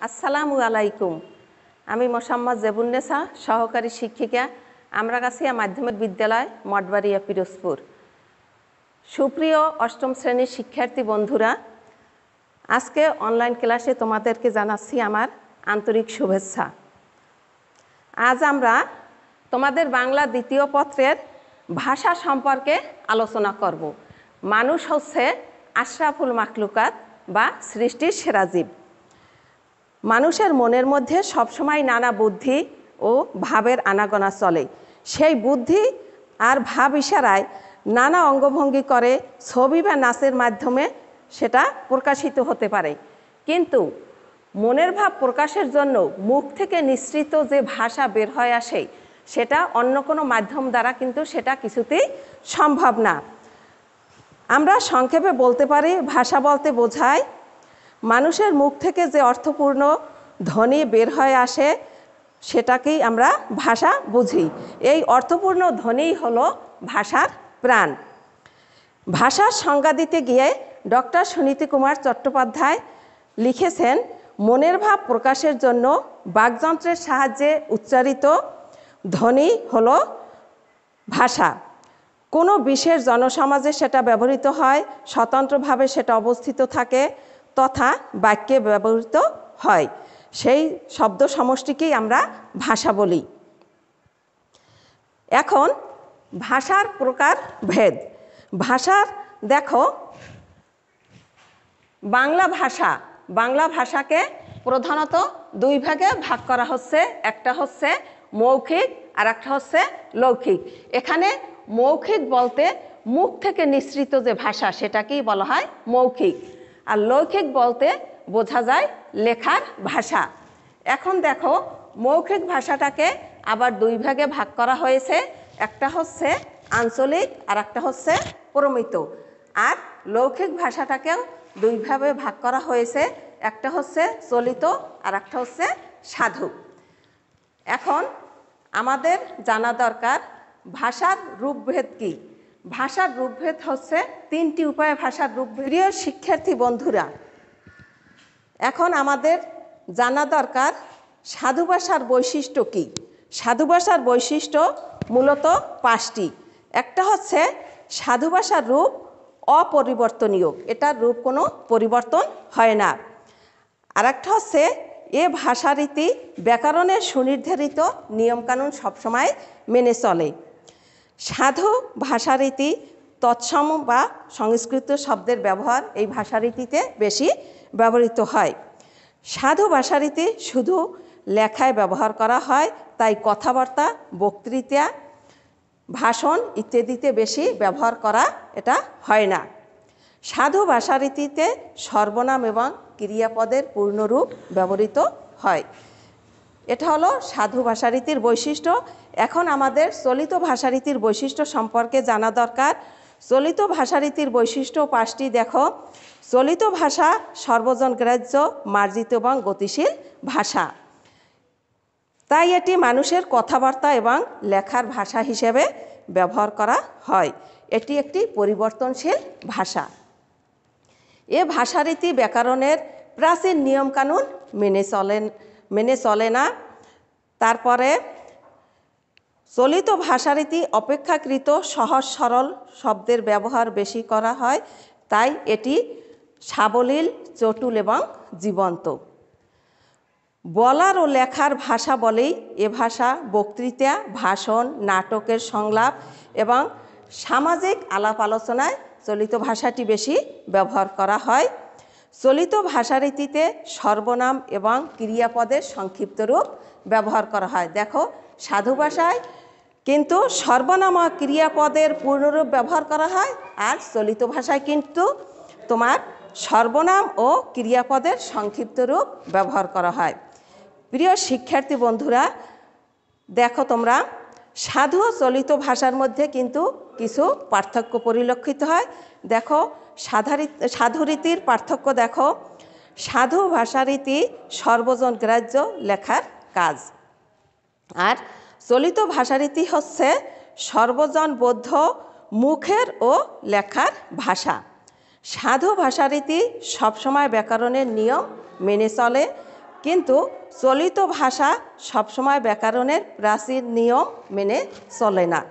আসসালামু আলাইকুম। আমি মোসাম্মদ জেবুন্নেসা, সহকারী শিক্ষিকা, আমরাগাছিয়া মাধ্যমিক বিদ্যালয়, মঠবাড়িয়া, পিরোজপুর। সুপ্রিয় অষ্টম শ্রেণীর শিক্ষার্থী বন্ধুরা, আজকে অনলাইন ক্লাসে তোমাদেরকে জানাচ্ছি আমার আন্তরিক শুভেচ্ছা। আজ আমরা তোমাদের বাংলা দ্বিতীয় পত্রের ভাষা সম্পর্কে আলোচনা করব। মানুষ হচ্ছে আশরাফুল মাখলুকাত বা সৃষ্টির সেরা জীব। মানুষের মনের মধ্যে সবসময় নানা বুদ্ধি ও ভাবের আনাগোনা চলে। সেই বুদ্ধি আর ভাব ইশারায় নানা অঙ্গভঙ্গি করে ছবি বা নাচের মাধ্যমে সেটা প্রকাশিত হতে পারে। কিন্তু মনের ভাব প্রকাশের জন্য মুখ থেকে নিঃসৃত যে ভাষা বের হয়ে আসে, সেটা অন্য কোনো মাধ্যম দ্বারা কিন্তু সেটা কিছুতেই সম্ভব না। আমরা সংক্ষেপে বলতে পারি, ভাষা বলতে বোঝায় মানুষের মুখ থেকে যে অর্থপূর্ণ ধ্বনি বের হয়ে আসে সেটাকেই আমরা ভাষা বুঝি। এই অর্থপূর্ণ ধ্বনিই হলো ভাষার প্রাণ। ভাষার সংজ্ঞা দিতে গিয়ে ডক্টর সুনীতি কুমার চট্টোপাধ্যায় লিখেছেন, মনের ভাব প্রকাশের জন্য বাকযন্ত্রের সাহায্যে উচ্চারিত ধ্বনি হলো ভাষা। কোনো বিশেষ জনসমাজে সেটা ব্যবহৃত হয়, স্বতন্ত্রভাবে সেটা অবস্থিত থাকে তথা বাক্যে ব্যবহৃত হয়। সেই শব্দ সমষ্টিকেই আমরা ভাষা বলি। এখন ভাষার প্রকার ভেদ। ভাষার দেখো, বাংলা ভাষাকে প্রধানত দুই ভাগে ভাগ করা হচ্ছে। একটা হচ্ছে মৌখিক আর একটা হচ্ছে লৌকিক। এখানে মৌখিক বলতে মুখ থেকে নিঃসৃত যে ভাষা সেটাকেই বলা হয় মৌখিক, আর লৌকিক বলতে বোঝা যায় লেখার ভাষা। এখন দেখো, মৌখিক ভাষাটাকে আবার দুই ভাগে ভাগ করা হয়েছে। একটা হচ্ছে আঞ্চলিক আর একটা হচ্ছে প্রমিত। আর লৌকিক ভাষাটাকেও দুই ভাগে ভাগ করা হয়েছে, একটা হচ্ছে চলিত আর একটা হচ্ছে সাধু। এখন আমাদের জানা দরকার ভাষার রূপভেদ কি। ভাষার রূপভেদ হচ্ছে তিনটি উপায়ে ভাষার রূপভেদ। প্রিয় শিক্ষার্থী বন্ধুরা, এখন আমাদের জানা দরকার সাধু ভাষার বৈশিষ্ট্য কি। সাধু ভাষার বৈশিষ্ট্য মূলত পাঁচটি। একটা হচ্ছে সাধু ভাষার রূপ অপরিবর্তনীয়, এটার রূপ কোনো পরিবর্তন হয় না। আর একটা হচ্ছে এ ভাষারীতি ব্যাকরণের সুনির্ধারিত নিয়মকানুন সবসময় মেনে চলে। সাধু ভাষারীতি তৎসম বা সংস্কৃত শব্দের ব্যবহার এই ভাষারীতিতে বেশি ব্যবহৃত হয়। সাধু ভাষারীতি শুধু লেখায় ব্যবহার করা হয়, তাই কথাবার্তা, বক্তৃতা, ভাষণ ইত্যাদিতে বেশি ব্যবহার করা এটা হয় না। সাধু ভাষারীতিতে সর্বনাম এবং ক্রিয়াপদের পূর্ণরূপ ব্যবহৃত হয়। এটা হলো সাধু ভাষারীতির বৈশিষ্ট্য। এখন আমাদের চলিত ভাষারীতির বৈশিষ্ট্য সম্পর্কে জানা দরকার। চলিত ভাষারীতির বৈশিষ্ট্য পাঁচটি। দেখো, চলিত ভাষা সর্বজন গ্রাহ্য, মার্জিত এবং গতিশীল ভাষা। তাই এটি মানুষের কথাবার্তা এবং লেখার ভাষা হিসেবে ব্যবহার করা হয়। এটি একটি পরিবর্তনশীল ভাষা। এ ভাষারীতি ব্যাকরণের প্রাচীন নিয়মকানুন মেনে চলে না। তারপরে চলিত ভাষারীতি অপেক্ষাকৃত সহজ সরল শব্দের ব্যবহার বেশি করা হয়, তাই এটি সাবলীল, চটুল এবং জীবন্ত। বলার ও লেখার ভাষা বলেই এ ভাষা বক্তৃতা, ভাষণ, নাটকের সংলাপ এবং সামাজিক আলাপ আলোচনায় চলিত ভাষাটি বেশি ব্যবহার করা হয়। চলিত ভাষারীতিতে সর্বনাম এবং ক্রিয়াপদের সংক্ষিপ্ত রূপ ব্যবহার করা হয়। দেখো, সাধু ভাষায় কিন্তু সর্বনাম ও ক্রিয়াপদের পূর্ণরূপ ব্যবহার করা হয়, আর চলিত ভাষায় কিন্তু তোমার সর্বনাম ও ক্রিয়াপদের সংক্ষিপ্ত রূপ ব্যবহার করা হয়। প্রিয় শিক্ষার্থী বন্ধুরা, দেখো তোমরা, সাধু ও চলিত ভাষার মধ্যে কিন্তু কিছু পার্থক্য পরিলক্ষিত হয়। দেখো, সাধুরীতির পার্থক্য দেখো। সাধু ভাষারীতি সর্বজন গ্রাহ্য লেখার কাজ, আর চলিত ভাষারীতি হচ্ছে সর্বজন বোধ্য মুখের ও লেখার ভাষা। সাধু ভাষারীতি সবসময় ব্যাকরণের নিয়ম মেনে চলে, কিন্তু চলিত ভাষা সবসময় ব্যাকরণের প্রাচীন নিয়ম মেনে চলে না।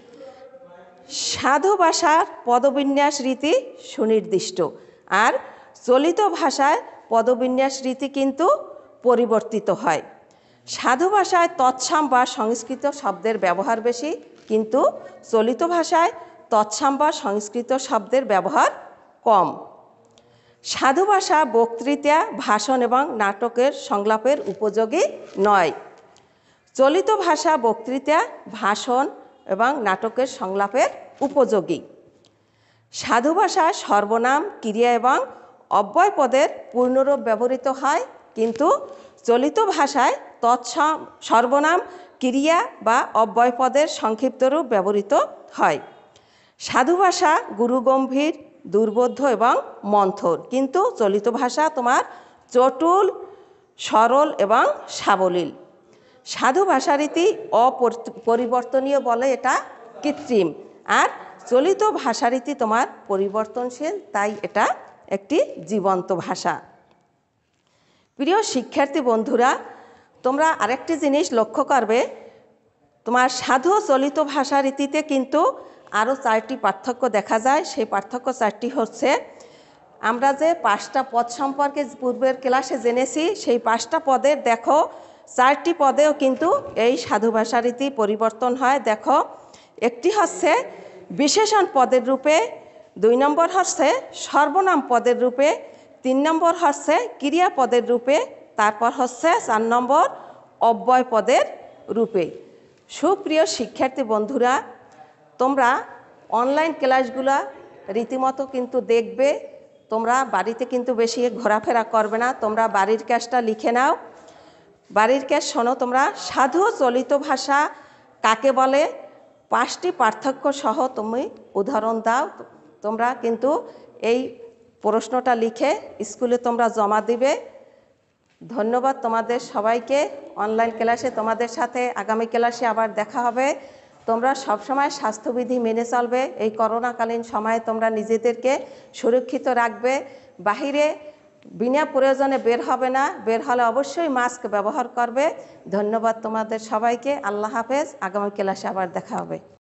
সাধু ভাষার পদবিন্যাস রীতি সুনির্দিষ্ট, আর চলিত ভাষায় পদবিন্যাস রীতি কিন্তু পরিবর্তিত হয়। সাধু ভাষায় তৎসাম বা সংস্কৃত শব্দের ব্যবহার বেশি, কিন্তু চলিত ভাষায় তৎসাম বা সংস্কৃত শব্দের ব্যবহার কম। সাধু ভাষা বক্তৃতা, ভাষণ এবং নাটকের সংলাপের উপযোগী নয়। চলিত ভাষা বক্তৃতা, ভাষণ এবং নাটকের সংলাপের উপযোগী। সাধু ভাষায় সর্বনাম, ক্রিয়া এবং অব্যয় পদের পূর্ণরূপ ব্যবহৃত হয়, কিন্তু চলিত ভাষায় তৎসম সর্বনাম, ক্রিয়া বা অব্যয় পদের সংক্ষিপ্ত রূপ ব্যবহৃত হয়। সাধু ভাষা গুরুগম্ভীর, দুর্বোধ্য এবং মন্থর, কিন্তু চলিত ভাষা তোমার চটুল, সরল এবং সাবলীল। সাধু ভাষারীতি অপরিবর্তনীয় বলে এটা কৃত্রিম, আর চলিত ভাষারীতি তোমার পরিবর্তনশীল, তাই এটা একটি জীবন্ত ভাষা। প্রিয় শিক্ষার্থী বন্ধুরা, তোমরা আরেকটি জিনিস লক্ষ্য করবে, তোমার সাধু চলিত ভাষারীতিতে কিন্তু আরও 4টি পার্থক্য দেখা যায়। সেই পার্থক্য 4টি হচ্ছে, আমরা যে 5টা পদ সম্পর্কে পূর্বের ক্লাসে জেনেছি, সেই 5টা পদের দেখো 4টি পদেও কিন্তু এই সাধু ভাষারীতি পরিবর্তন হয়। দেখো, একটি হচ্ছে বিশেষণ পদের রূপে, 2 নম্বর হচ্ছে সর্বনাম পদের রূপে, 3 নম্বর হচ্ছে ক্রিয়া পদের রূপে, তারপর হচ্ছে 4 নম্বর অব্যয় পদের রূপে। সুপ্রিয় শিক্ষার্থী বন্ধুরা, তোমরা অনলাইন ক্লাসগুলো রীতিমতো কিন্তু দেখবে। তোমরা বাড়িতে কিন্তু বেশি ঘোরাফেরা করবে না, তোমরা বাড়ির কাজটা লিখে নাও। বাড়ির কাজ শোনো তোমরা। সাধু চলিত ভাষা কাকে বলে, 5টি পার্থক্য সহ তুমি উদাহরণ দাও। তোমরা কিন্তু এই প্রশ্নটা লিখে স্কুলে তোমরা জমা দিবে। ধন্যবাদ তোমাদের সবাইকে। অনলাইন ক্লাসে তোমাদের সাথে আগামী ক্লাসে আবার দেখা হবে। তোমরা সবসময় স্বাস্থ্যবিধি মেনে চলবে। এই করোনাকালীন সময়ে তোমরা নিজেদেরকে সুরক্ষিত রাখবে। বাহিরে বিনা প্রয়োজনে বের হবে না, বের হলে অবশ্যই মাস্ক ব্যবহার করবে। ধন্যবাদ তোমাদের সবাইকে। আল্লাহ হাফেজ। আগামী ক্লাসে আবার দেখা হবে।